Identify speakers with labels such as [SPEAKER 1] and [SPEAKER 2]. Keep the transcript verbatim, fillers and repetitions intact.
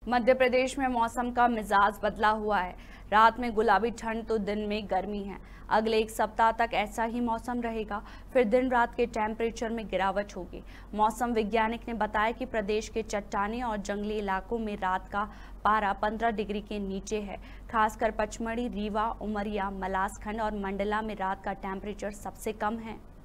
[SPEAKER 1] मध्य प्रदेश में मौसम का मिजाज बदला हुआ है। रात में गुलाबी ठंड तो दिन में गर्मी है। अगले एक सप्ताह तक ऐसा ही मौसम रहेगा, फिर दिन रात के टेम्परेचर में गिरावट होगी। मौसम वैज्ञानिक ने बताया कि प्रदेश के चट्टानी और जंगली इलाकों में रात का पारा पंद्रह डिग्री के नीचे है। खासकर पचमढ़ी, रीवा, उमरिया, मलासखंड और मंडला में रात का टेम्परेचर सबसे कम है।